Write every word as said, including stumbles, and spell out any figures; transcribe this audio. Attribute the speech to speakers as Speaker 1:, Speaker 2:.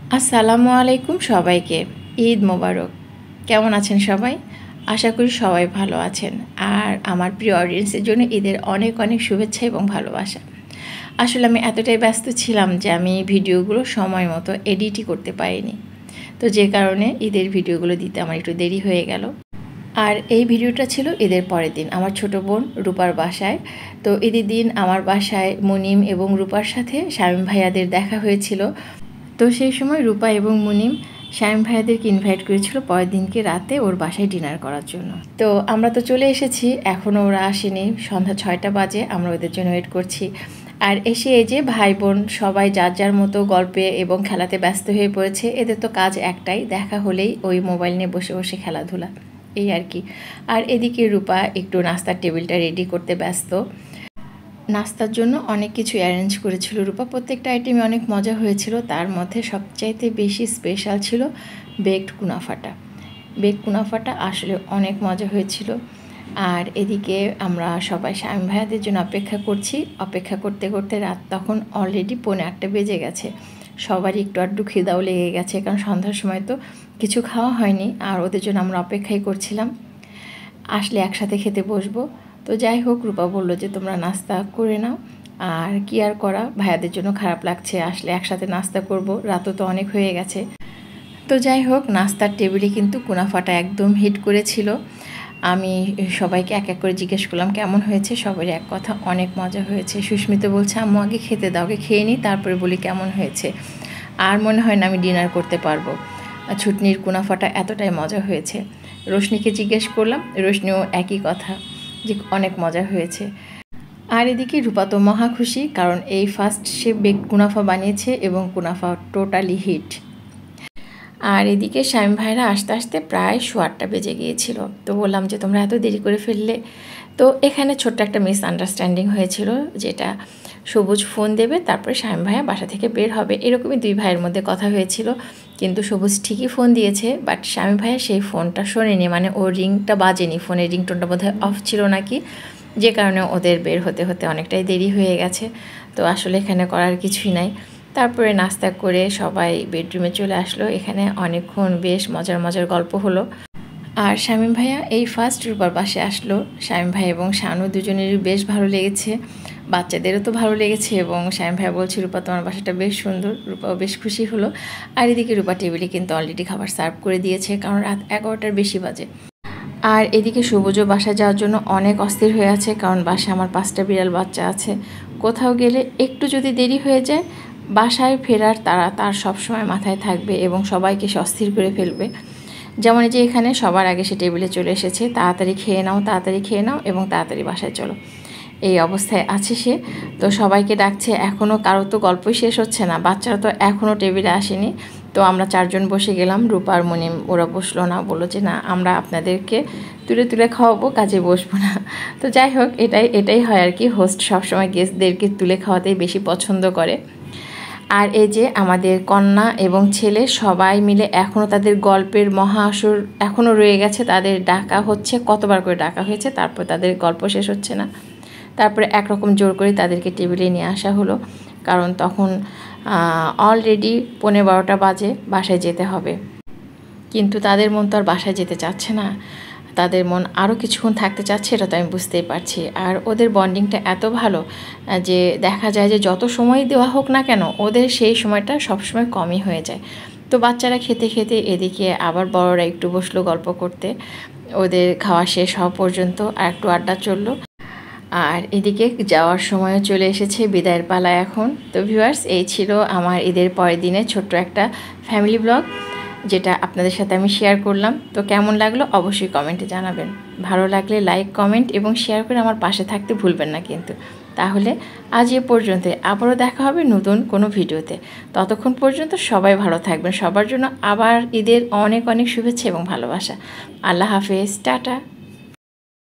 Speaker 1: আসসালামু আলাইকুম সবাইকে। ঈদ মোবারক। কেমন আছেন সবাই? আশা করি সবাই ভালো আছেন। আর আমার প্রিয় অডিয়েন্সের জন্য ঈদের অনেক অনেক শুভেচ্ছা এবং ভালোবাসা। আসলে আমি এতটাই ব্যস্ত ছিলাম যে আমি ভিডিওগুলো সময় মতো এডিটই করতে পারিনি, তো যে কারণে ঈদের ভিডিওগুলো দিতে আমার একটু দেরি হয়ে গেল। আর এই ভিডিওটা ছিল ঈদের পরের দিন আমার ছোট বোন রূপার বাসায়। তো ঈদের দিন আমার বাসায় মুনিম এবং রূপার সাথে শামীম ভাইয়াদের দেখা হয়েছিল। তো সেই সময় রূপা এবং মুনিম শামীম ভাইয়াদেরকে ইনভাইট করেছিল পরের দিনকে রাতে ওর বাসায় ডিনার করার জন্য। তো আমরা তো চলে এসেছি, এখনও ওরা আসেনি। সন্ধ্যা ছয়টা বাজে, আমরা ওদের জন্য ওয়েট করছি। আর এসে এই যে ভাই বোন সবাই যার যার মতো গল্পে এবং খেলাতে ব্যস্ত হয়ে পড়েছে। এদের তো কাজ একটাই, দেখা হলেই ওই মোবাইল নিয়ে বসে বসে খেলাধুলা, এই আর কি। আর এদিকে রূপা একটু নাস্তার টেবিলটা রেডি করতে ব্যস্ত। নাস্তার জন্য অনেক কিছু অ্যারেঞ্জ করেছিল রূপা, প্রত্যেকটা আইটেমে অনেক মজা হয়েছিল। তার মধ্যে সবচাইতে বেশি স্পেশাল ছিল বেকড কুনাফাটা। বেকড কুনাফাটা আসলে অনেক মজা হয়েছিল। আর এদিকে আমরা সবাই শামীম ভাইয়াদের জন্য অপেক্ষা করছি। অপেক্ষা করতে করতে রাত তখন অলরেডি পৌনে আটটা বেজে গেছে। সবারই একটু আধটু খিদাও লেগে গেছে, কারণ সন্ধ্যার সময় তো কিছু খাওয়া হয়নি। আর ওদের জন্য আমরা অপেক্ষাই করছিলাম, আসলে একসাথে খেতে বসবো। তো যাই হোক, রূপা বললো যে তোমরা নাস্তা করে নাও। আর কি আর করা, ভাইয়াদের জন্য খারাপ লাগছে, আসলে একসাথে নাস্তা করব, রাতও তো অনেক হয়ে গেছে। তো যাই হোক, নাস্তার টেবিলে কিন্তু কুনাফাটা একদম হিট করেছিল। আমি সবাইকে এক এক করে জিজ্ঞেস করলাম কেমন হয়েছে। সবারই এক কথা, অনেক মজা হয়েছে। সুস্মিতা বলছে আম্মু আগে খেতে দাও, আগে খেয়ে নিই তারপরে বলি কেমন হয়েছে। আর মনে হয় না আমি ডিনার করতে পারবো, ছুটনির কুনাফাটা এতটাই মজা হয়েছে। রোশনিকে জিজ্ঞেস করলাম, রোশনিও একই কথা, যে অনেক মজা হয়েছে। আর এদিকে রূপা তো মহা খুশি, কারণ এই ফার্স্ট সে বেক কুনাফা বানিয়েছে এবং কুনাফা টোটালি হিট। আর এদিকে শামীম ভাইরা আসতে আসতে প্রায় সোয়া আটটা বেজে গিয়েছিল। তো বললাম যে তোমরা এত দেরি করে ফেললে। তো এখানে ছোট্ট একটা মিস আন্ডারস্ট্যান্ডিং হয়েছিল, যেটা সবুজ ফোন দেবে তারপরে শামীম ভাইয়া বাসা থেকে বের হবে, এরকমই দুই ভাইয়ের মধ্যে কথা হয়েছিল। কিন্তু সবুজ ঠিকই ফোন দিয়েছে, বাট শামীম ভাইয়া সেই ফোনটা শোনেনি, মানে ওর রিংটা বাজেনি, ফোনের রিংটোনটা বোধহয় অফ ছিল নাকি, যে কারণে ওদের বের হতে হতে অনেকটাই দেরি হয়ে গেছে। তো আসলে এখানে করার কিছুই নাই। তারপরে নাস্তা করে সবাই বেডরুমে চলে আসলো। এখানে অনেকক্ষণ বেশ মজার মজার গল্প হলো। আর শামীম ভাইয়া এই ফার্স্ট রূপার পাশে আসলো। শামীম ভাই এবং শানু দুজনেরই বেশ ভালো লেগেছে, বাচ্চাদেরও তো ভালো লেগেছে। এবং শামীম ভাইয়া বলছে রূপা তোমার বাসাটা বেশ সুন্দর, রূপাও বেশ খুশি হলো। আর এদিকে রূপা টেবিলে কিন্তু অলরেডি খাবার সার্ভ করে দিয়েছে, কারণ রাত এগারোটার বেশি বাজে। আর এদিকে সবুজও বাসা যাওয়ার জন্য অনেক অস্থির হয়ে আছে, কারণ বাসায় আমার পাঁচটা বিড়াল বাচ্চা আছে। কোথাও গেলে একটু যদি দেরি হয়ে যায়, বাসায় ফেরার তারা তার সবসময় মাথায় থাকবে এবং সবাইকে সে অস্থির করে ফেলবে। যেমন যে এখানে সবার আগে সে টেবিলে চলে এসেছে, তাড়াতাড়ি খেয়ে নাও তাড়াতাড়ি খেয়ে নাও এবং তাড়াতাড়ি বাসায় চলো, এই অবস্থায় আছে সে। তো সবাইকে ডাকছে, এখনও কারো তো গল্পই শেষ হচ্ছে না, বাচ্চারা তো এখনও টেবিলে আসেনি। তো আমরা চারজন বসে গেলাম, রূপা আর মুনিম ওরা বসলো না, বললো যে না আমরা আপনাদেরকে তুলে তুলে খাওয়াবো, কাজে বসবো না। তো যাই হোক, এটাই এটাই হয় আর কি, হোস্ট সবসময় গেস্টদেরকে তুলে খাওয়াতেই বেশি পছন্দ করে। আর এই যে আমাদের কন্যা এবং ছেলে সবাই মিলে এখনও তাদের গল্পের মহা আসর এখনও রয়ে গেছে, তাদের ডাকা হচ্ছে, কতবার করে ডাকা হয়েছে, তারপর তাদের গল্প শেষ হচ্ছে না। তারপরে একরকম জোর করে তাদেরকে টেবিলে নিয়ে আসা হলো, কারণ তখন অলরেডি পৌনে বারোটা বাজে, বাসায় যেতে হবে। কিন্তু তাদের মন তো আর বাসায় যেতে চাচ্ছে না, তাদের মন আরও কিছুক্ষণ থাকতে চাচ্ছে, এটা তো আমি বুঝতেই পারছি। আর ওদের বন্ডিংটা এত ভালো যে দেখা যায় যে যত সময় দেওয়া হোক না কেন, ওদের সেই সময়টা সবসময় কমই হয়ে যায়। তো বাচ্চারা খেতে খেতে এদিকে আবার বড়রা একটু বসলো গল্প করতে, ওদের খাওয়া শেষ হওয়া পর্যন্ত আর একটু আড্ডা চললো। আর এদিকে যাওয়ার সময়ও চলে এসেছে, বিদায়ের পালা এখন। তো ভিউয়ার্স, এই ছিল আমার ঈদের পরের দিনে ছোট্ট একটা ফ্যামিলি ব্লগ, যেটা আপনাদের সাথে আমি শেয়ার করলাম। তো কেমন লাগলো অবশ্যই কমেন্টে জানাবেন, ভালো লাগলে লাইক কমেন্ট এবং শেয়ার করে আমার পাশে থাকতে ভুলবেন না কিন্তু। তাহলে আজ এ পর্যন্ত, আবারও দেখা হবে নতুন কোনো ভিডিওতে। ততক্ষণ পর্যন্ত সবাই ভালো থাকবেন, সবার জন্য আবার ঈদের অনেক অনেক শুভেচ্ছা এবং ভালোবাসা। আল্লাহ হাফেজ, টাটা।